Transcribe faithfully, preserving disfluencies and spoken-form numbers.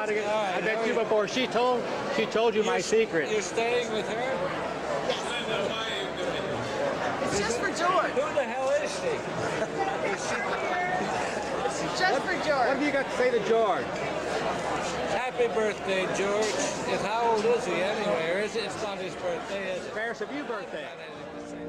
Vonnegut. Hi, I met how you are you? before. She told she told you You're, my secret. You're staying with her? It's just for George. Who the hell is she? It's just for What George. have you got to say to George? Happy birthday, George. Is how old is he anyway? Or is it? It's not his birthday, is it? Paris, have you birthday? Not anything to say.